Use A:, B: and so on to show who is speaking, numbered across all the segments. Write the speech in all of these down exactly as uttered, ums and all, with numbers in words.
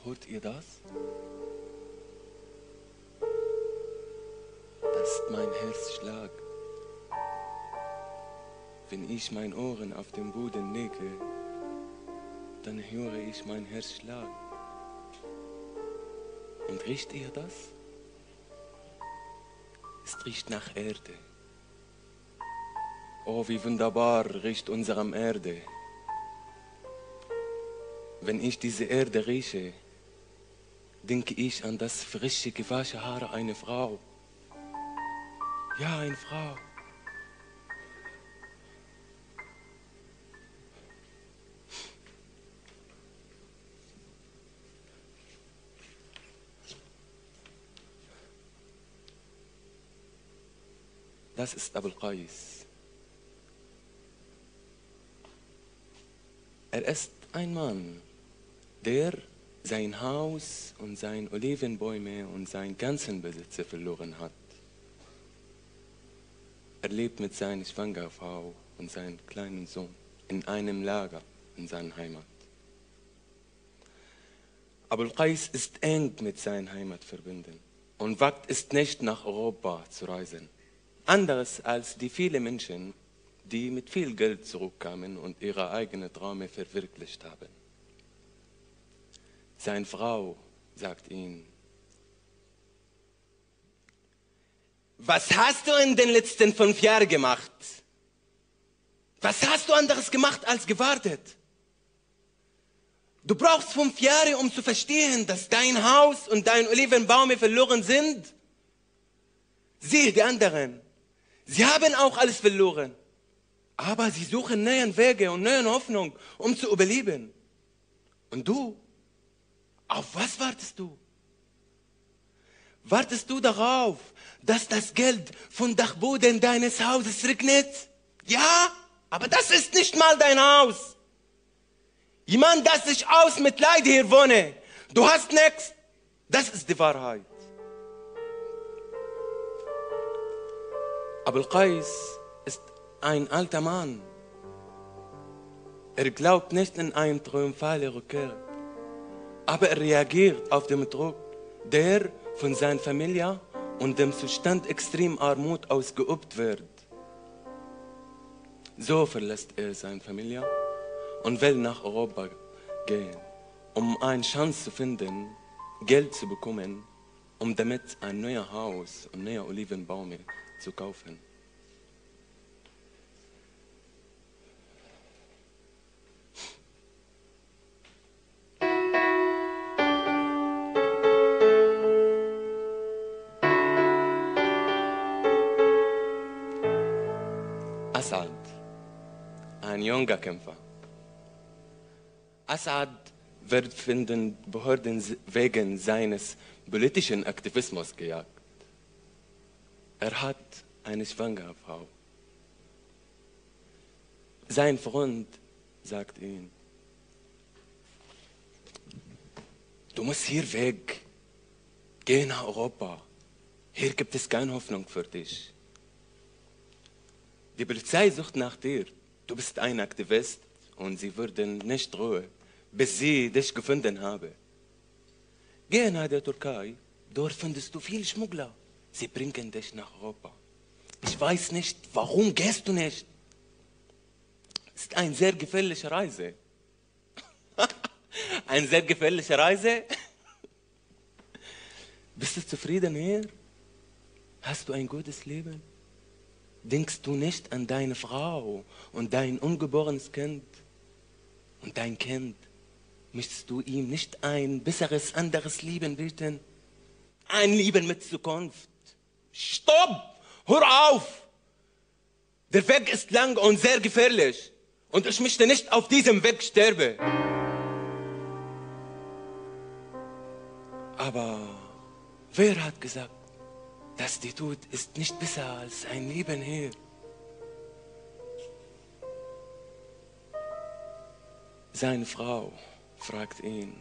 A: Hört ihr das? Das ist mein Herzschlag. Wenn ich meine Ohren auf den Boden lege, dann höre ich mein Herzschlag. Und riecht ihr das? Es riecht nach Erde. Oh, wie wunderbar riecht unsere Erde. Wenn ich diese Erde rieche, denke ich an das frische, gewaschene Haar einer Frau. Ja, eine Frau. Das ist Abul Qais. Er ist ein Mann, der sein Haus und seine Olivenbäume und seinen ganzen Besitz verloren hat. Er lebt mit seiner schwangeren Frau und seinem kleinen Sohn in einem Lager in seiner Heimat. Abul Qais ist eng mit seiner Heimat verbunden und wagt es nicht, nach Europa zu reisen. Anders als die vielen Menschen, die mit viel Geld zurückkamen und ihre eigenen Träume verwirklicht haben. Seine Frau sagt ihm: Was hast du in den letzten fünf Jahren gemacht? Was hast du anderes gemacht als gewartet? Du brauchst fünf Jahre, um zu verstehen, dass dein Haus und dein Olivenbaum verloren sind. Sieh die anderen. Sie haben auch alles verloren. Aber sie suchen neue Wege und neue Hoffnung, um zu überleben. Und du? Auf was wartest du? Wartest du darauf, dass das Geld von Dachboden deines Hauses regnet? Ja, aber das ist nicht mal dein Haus. Jemand, das sich aus Mitleid hier wohne. Du hast nichts. Das ist die Wahrheit. Abul Qais ist ein alter Mann. Er glaubt nicht in eine triumphale Rückkehr. Aber er reagiert auf den Druck, der von seiner Familie und dem Zustand extrem Armut ausgeübt wird. So verlässt er seine Familie und will nach Europa gehen, um eine Chance zu finden, Geld zu bekommen, um damit ein neues Haus und neue Olivenbäume zu kaufen. Asad, ein junger Kämpfer. Asad wird von den Behörden wegen seines politischen Aktivismus gejagt. Er hat eine schwangere Frau. Sein Freund sagt ihm: Du musst hier weg. Geh nach Europa. Hier gibt es keine Hoffnung für dich. Die Polizei sucht nach dir. Du bist ein Aktivist und sie würden nicht ruhen, bis sie dich gefunden haben. Geh nach der Türkei. Dort findest du viele Schmuggler. Sie bringen dich nach Europa. Ich weiß nicht, warum gehst du nicht? Es ist eine sehr gefährliche Reise. Eine sehr gefährliche Reise? Bist du zufrieden hier? Hast du ein gutes Leben? Denkst du nicht an deine Frau und dein ungeborenes Kind? Und dein Kind, möchtest du ihm nicht ein besseres, anderes Leben bieten? Ein Leben mit Zukunft. Stopp! Hör auf! Der Weg ist lang und sehr gefährlich. Und ich möchte nicht auf diesem Weg sterben. Aber wer hat gesagt, dass die Tod ist nicht besser als ein Leben hier? Seine Frau fragt ihn: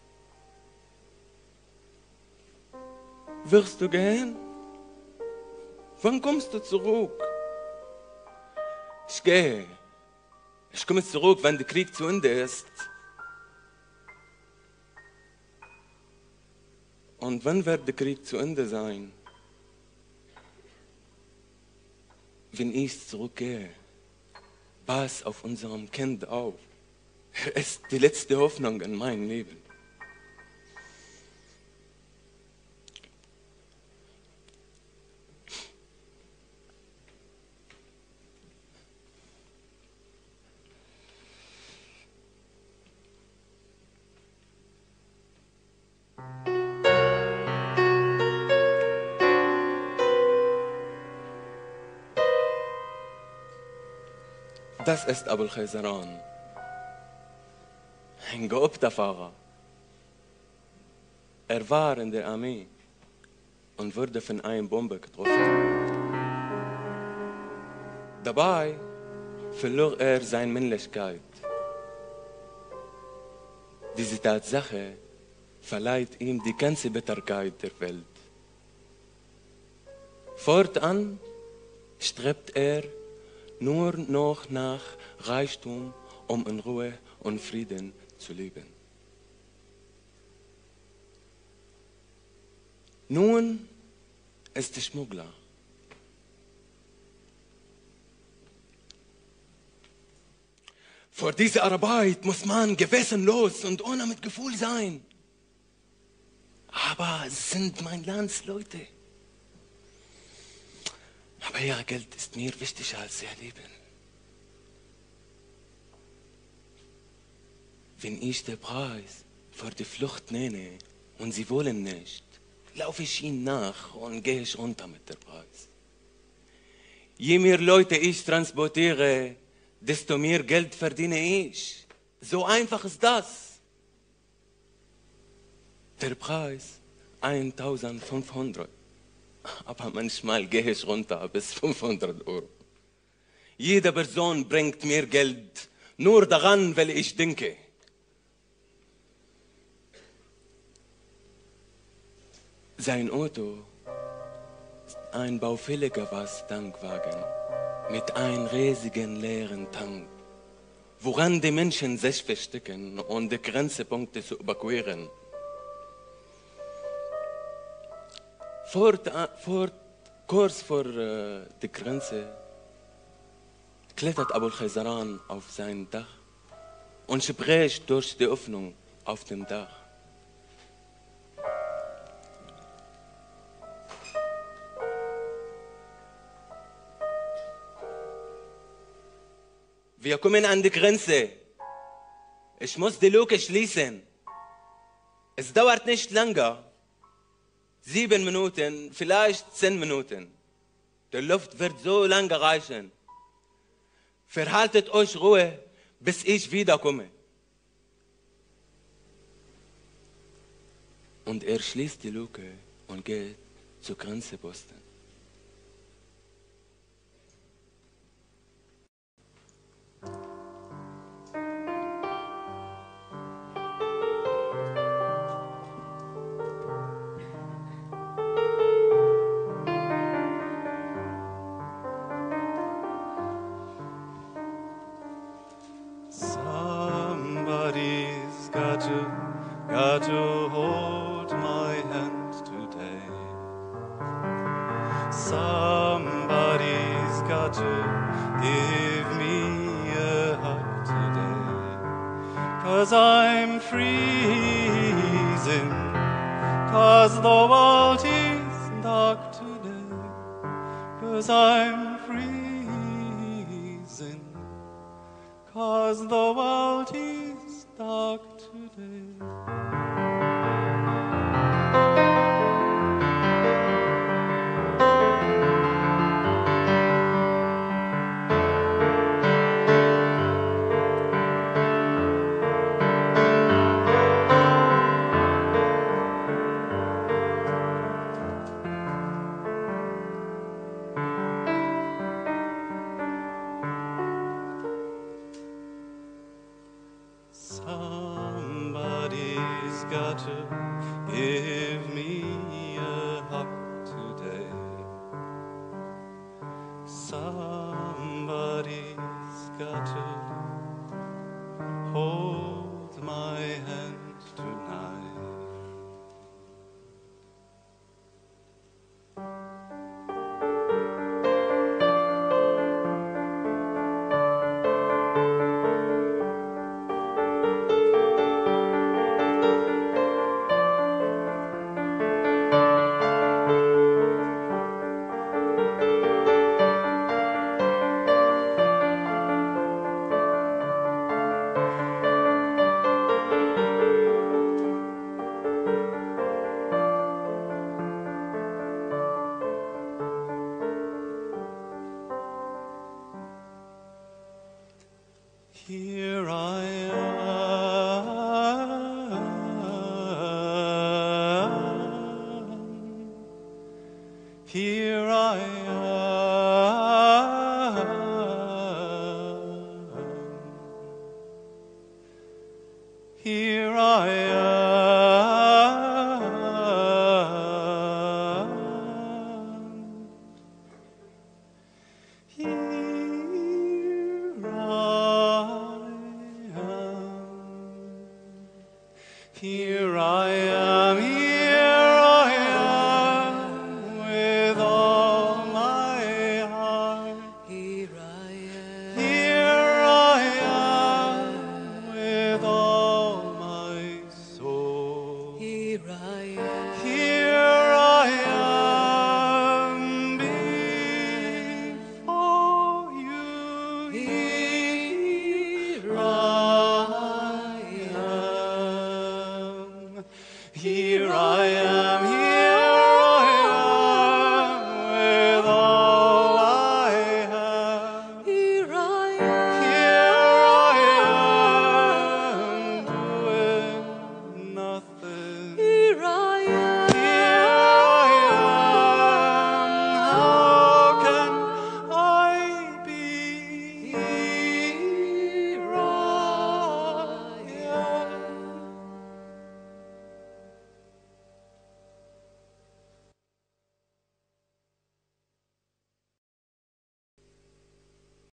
A: Wirst du gehen? Wann kommst du zurück? Ich gehe. Ich komme zurück, wenn der Krieg zu Ende ist. Und wann wird der Krieg zu Ende sein? Wenn ich zurückgehe, pass auf unserem Kind auf. Er ist die letzte Hoffnung in meinem Leben. Das ist Abul Khayzaran, ein geübter Fahrer. Er war in der Armee und wurde von einer Bombe getroffen. Dabei verlor er seine Männlichkeit. Diese Tatsache verleiht ihm die ganze Bitterkeit der Welt. Fortan strebt er nur noch nach Reichtum, um in Ruhe und Frieden zu leben. Nun ist der Schmuggler. Vor dieser Arbeit muss man gewissenlos und ohne Mitgefühl sein. Aber es sind meine Landsleute. Aber ihr Geld ist mir wichtiger als ihr Leben. Wenn ich den Preis für die Flucht nenne und sie wollen nicht, laufe ich ihnen nach und gehe ich runter mit dem Preis. Je mehr Leute ich transportiere, desto mehr Geld verdiene ich. So einfach ist das. Der Preis eintausendfünfhundert. Aber manchmal gehe ich runter bis fünfhundert Euro. Jede Person bringt mir Geld, nur daran, weil ich denke. Sein Auto ist ein baufälliger Was-Tankwagen mit einem riesigen leeren Tank, woran die Menschen sich verstecken, um die Grenzpunkte zu überqueren. Fort, fort, kurz vor äh, der Grenze klettert Abul Khayzaran auf sein Dach und spricht durch die Öffnung auf dem Dach. Wir kommen an die Grenze. Ich muss die Luke schließen. Es dauert nicht lange. Sieben Minuten, vielleicht zehn Minuten. Die Luft wird so lange reichen. Verhaltet euch Ruhe, bis ich wiederkomme. Und er schließt die Luke und geht zur Grenzeposten.
B: Somebody's got to, got to hold my hand today. Somebody's got to give me a hug today. 'Cause I'm freezing, 'cause the world is dark today. 'Cause I'm freezing, 'cause the world is dark today. Somebody's got to give me a hug today. Somebody's got to hold my hand tonight. Here I am. Here I am. Here I am.